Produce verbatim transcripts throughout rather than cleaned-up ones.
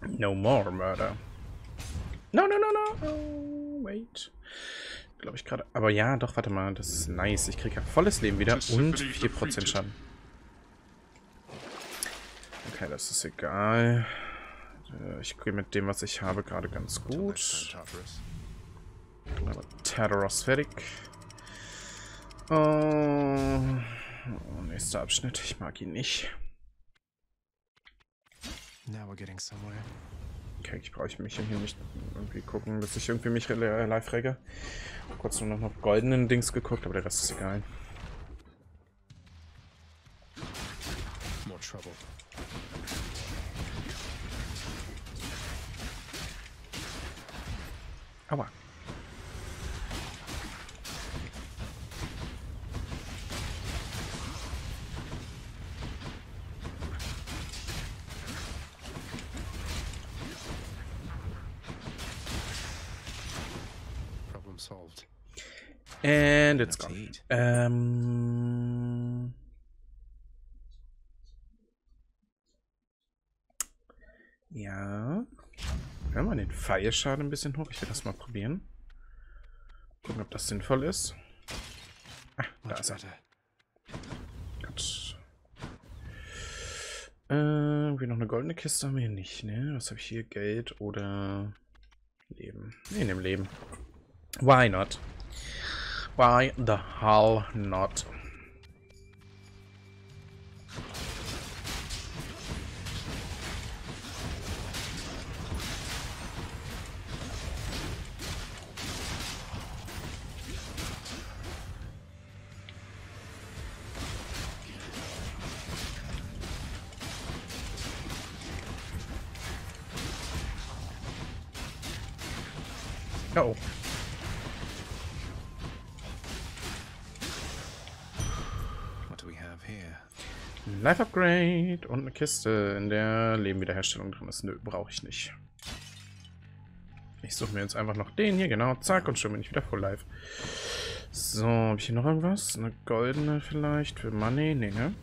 No more murder. No, no, no, no. Oh, wait. Glaube ich gerade. Aber ja, doch, warte mal. Das ist nice. Ich kriege ja volles Leben wieder und vier Prozent Schaden. Okay, das ist egal. Ich gehe mit dem, was ich habe, gerade ganz gut. Aber Tartaros fertig. Oh, nächster Abschnitt. Ich mag ihn nicht. Okay, ich brauche mich hier nicht irgendwie gucken, bis ich irgendwie mich live rege. Kurz nur noch goldenen Dings geguckt, aber der Rest ist egal. More trouble. Aua. Problem solved. And it's gone. Ähm... Ja. Ja, mal den Pfeilschaden ein bisschen hoch. Ich will das mal probieren. Gucken, ob das sinnvoll ist. Ah, da ist er. Gut. Äh, irgendwie noch eine goldene Kiste haben wir hier nicht, ne? Was habe ich hier? Geld oder Leben? Ne, in dem Leben. Why not? Why the hell not? Oh. What do we have here? Life Upgrade und eine Kiste, in der Lebenwiederherstellung drin ist. Nö, brauche ich nicht. Ich suche mir jetzt einfach noch den hier, genau, zack, und schon bin ich wieder voll live. So, habe ich hier noch irgendwas? Eine goldene vielleicht für Money? Nee, ne?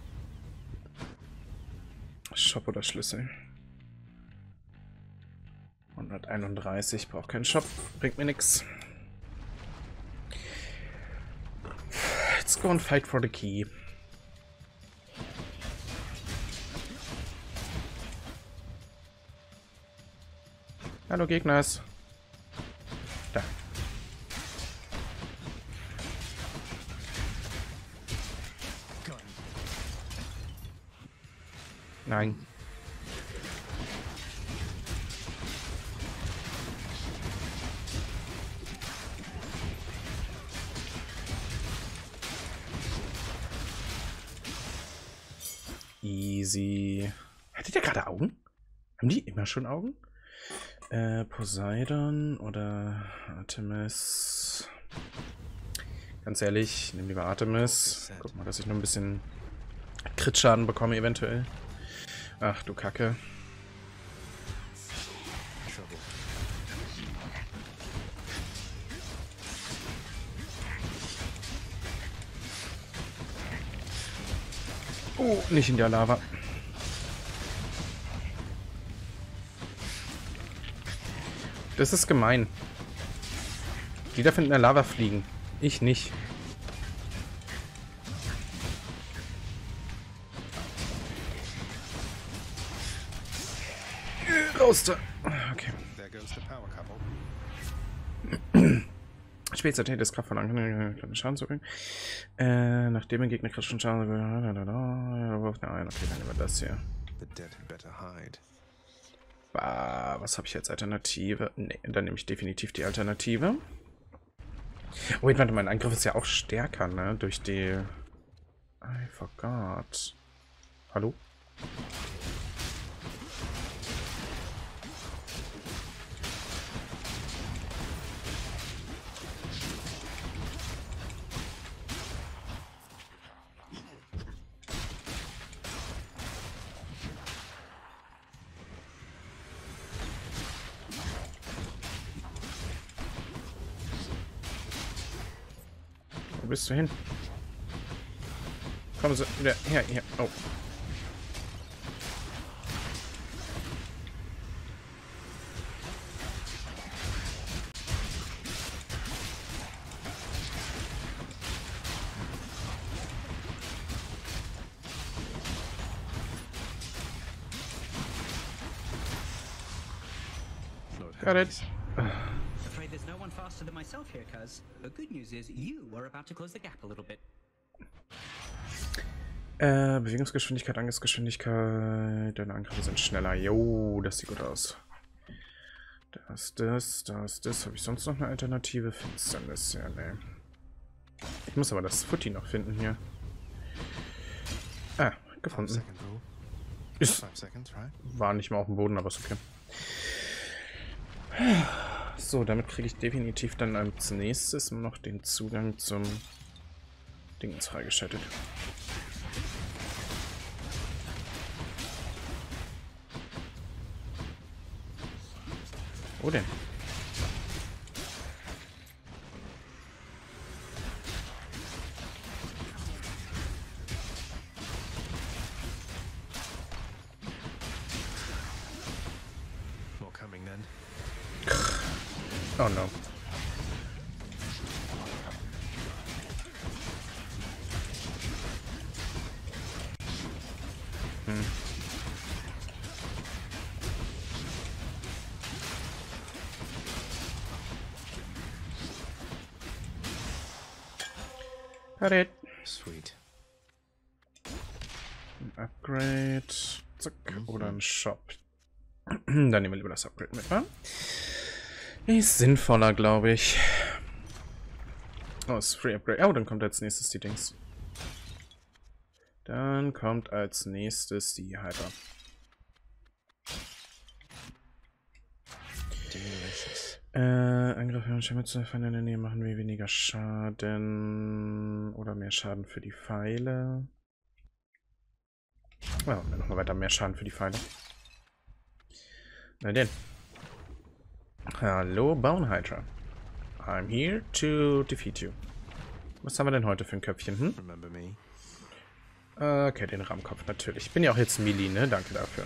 Shop oder Schlüssel? hunderteinunddreißig, braucht keinen Shop, bringt mir nichts. Let's go and fight for the key. Hallo Gegners. Da. Nein. Easy. Hatte der gerade Augen? Haben die immer schon Augen? Äh, Poseidon oder Artemis? Ganz ehrlich, nehmen lieber Artemis. Guck mal, dass ich noch ein bisschen Crit-Schaden bekomme eventuell. Ach du Kacke. Oh, nicht in der Lava. Das ist gemein. Die darf in der Lava fliegen. Ich nicht. Raus da. Okay. Spezialität des Kraftverlangen kleine Schaden zu bringen. Äh, nachdem ein Gegner kritischen Schaden. Nein, okay, dann nehmen wir das hier. Bah, was habe ich als Alternative? Ne, dann nehme ich definitiv die Alternative. Oh, wait, warte, mein Angriff ist ja auch stärker, ne? Durch die. I forgot. Hallo? Wo bist du hin? Kommen Sie wieder her, hier. Oh. Got it. Afraid there's no one faster than myself here, cuz. The good news is you are about to close the gap a little bit. Äh, Bewegungsgeschwindigkeit, Angriffsgeschwindigkeit. Deine Angriffe sind schneller. Jo, das sieht gut aus. Da ist das, da ist das. Habe ich sonst noch eine Alternative? Finsternis, ja, ne. Ich muss aber das Footy noch finden hier. Ah, gefunden. Ist, war nicht mal auf dem Boden, aber ist okay. So, damit kriege ich definitiv dann als nächstes noch den Zugang zum Dingens freigeschaltet. Wo denn? More coming then. Oh no. Hm. Got it. Sweet. Ein Upgrade. Zack. Oder ein Shop. Dann nehmen wir lieber das Upgrade mit, wa? Ist sinnvoller, glaube ich. Oh, ist Free Upgrade. Oh, dann kommt als nächstes die Dings. Dann kommt als nächstes die Hyper. Äh, Angriffe und Schimmelze von in der Nähe machen wir weniger Schaden. Oder mehr Schaden für die Pfeile. Ja, oh, nochmal weiter mehr Schaden für die Pfeile. Na denn. Hallo, Bone Hydra. I'm here to defeat you. Was haben wir denn heute für ein Köpfchen, hm? Remember me? Okay, den Rahmenkopf natürlich. Ich bin ja auch jetzt Melee, ne? Danke dafür.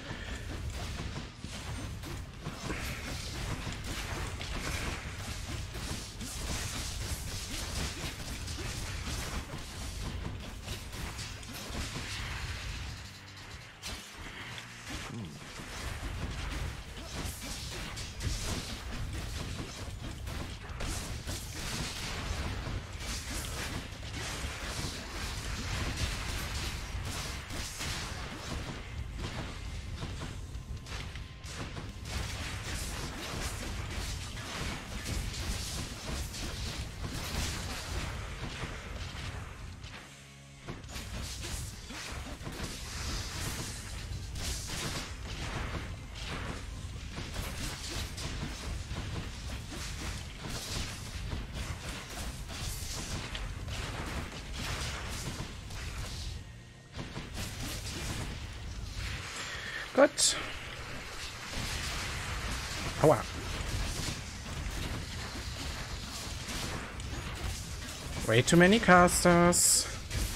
Gut. Aua. Way too many casters.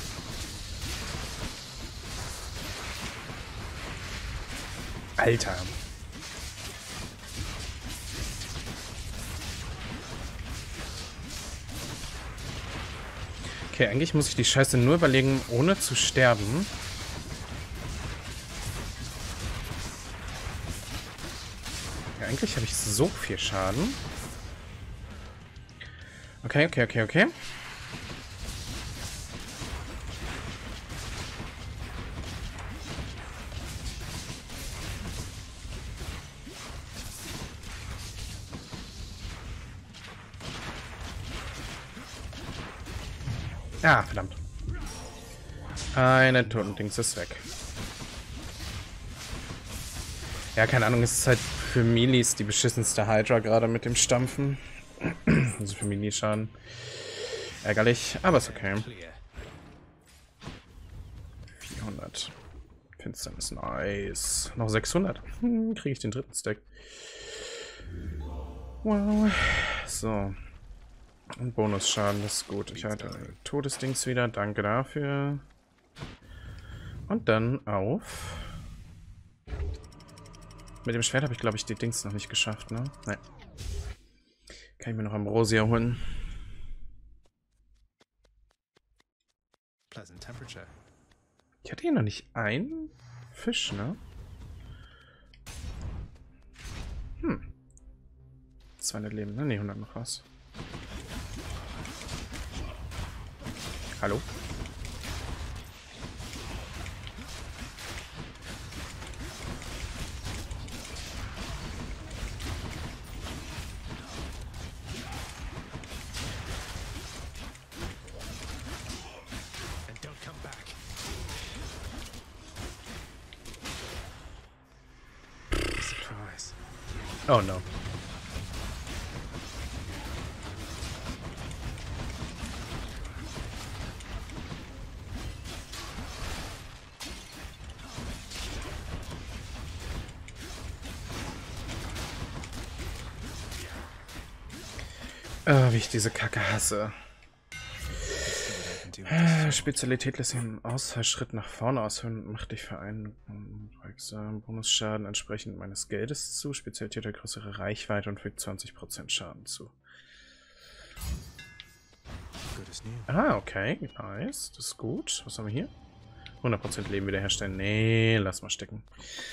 Alter. Okay, eigentlich muss ich die Scheiße nur überlegen, ohne zu sterben. Eigentlich habe ich so viel Schaden. Okay, okay, okay, okay. Ah, verdammt. Eine Totendings ist weg. Ja, keine Ahnung, es ist halt für Melees die beschissenste Hydra gerade mit dem Stampfen. Also für Melee-Schaden. Ärgerlich, aber ist okay. vierhundert. Finsternis, nice. Noch sechshundert. Hm, kriege ich den dritten Stack. Wow. So. Und Bonusschaden, das ist gut. Ich halte Todesdings wieder. Danke dafür. Und dann auf. Mit dem Schwert habe ich, glaube ich, die Dings noch nicht geschafft, ne? Nein. Kann ich mir noch Ambrosia holen. Ich hatte hier noch nicht einen Fisch, ne? Hm. zweihundert Leben, ne? Ne, hundert noch was. Hallo? And don't come back. Surprise. Oh no. Oh, wie ich diese Kacke hasse. Äh, Spezialität lässt sich einen Ausfallschritt nach vorne aushöhlen und macht dich für einen ähm, Bonusschaden entsprechend meines Geldes zu. Spezialität hat größere Reichweite und fügt zwanzig Prozent Schaden zu. Ah, okay. Nice. Das ist gut. Was haben wir hier? hundert Prozent Leben wiederherstellen. Nee, lass mal stecken.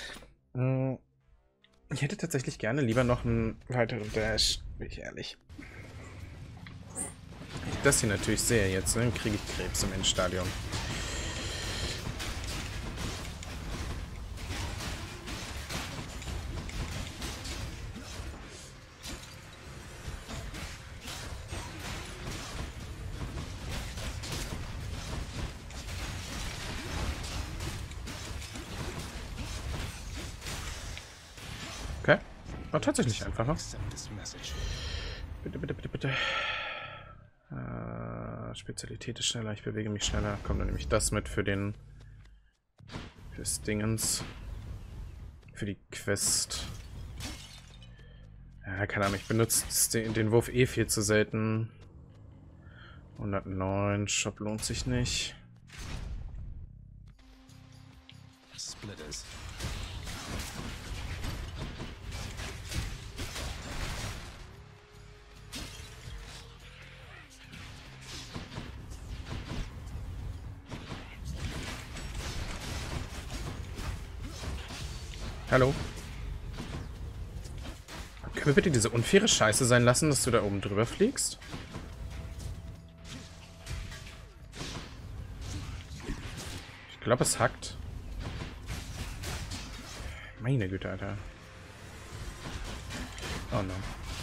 Ich hätte tatsächlich gerne lieber noch einen weiteren Dash. Bin ich ehrlich. Wenn ich das hier natürlich sehe jetzt, dann kriege ich Krebs im Endstadium. Okay. War tatsächlich einfacher. Bitte, bitte, bitte, bitte. Äh, Spezialität ist schneller, ich bewege mich schneller. Kommt dann nämlich das mit für den... fürs Dingens. Für die Quest. Ja, keine Ahnung, ich benutze den, den Wurf eh viel zu selten. hundertneun, Shop lohnt sich nicht. Splitters. Hallo? Können wir bitte diese unfaire Scheiße sein lassen, dass du da oben drüber fliegst? Ich glaube, es hackt. Meine Güte, Alter. Oh no.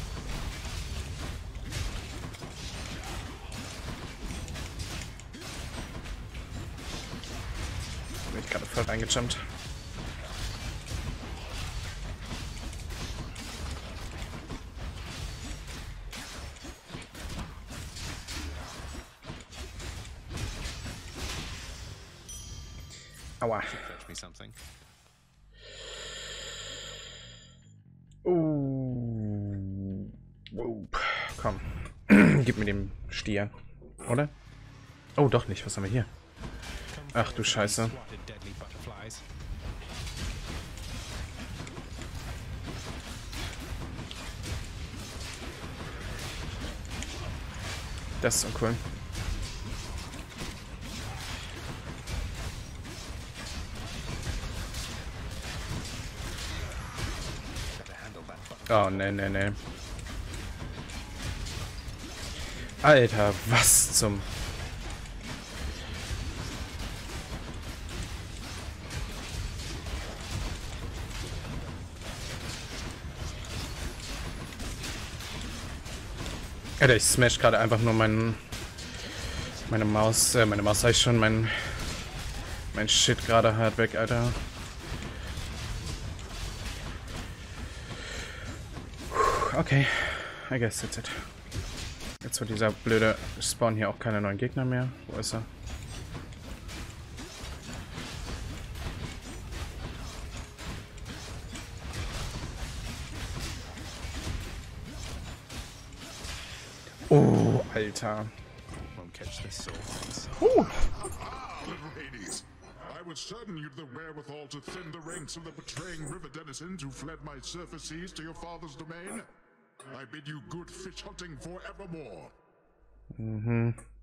Bin ich gerade voll reingejumpt. Aua. Oh. Oh. Komm. Gib mir den Stier. Oder? Oh, doch nicht. Was haben wir hier? Ach du Scheiße. Das ist uncool. Oh, ne, ne, ne. Alter, was zum... Alter, ich smash gerade einfach nur meinen... Meine Maus, äh, meine Maus sag ich schon, mein... Mein Shit gerade hart weg, Alter. Okay, I guess that's it. Jetzt wird dieser blöde Spawn hier auch keine neuen Gegner mehr. Wo ist er? Oh, Alter. Uh. I was certain you'd the wherewithal to thin the ranks of the betraying river denizens who fled my surface seas to your father's domain. I bid you good fish hunting forevermore. Mhm.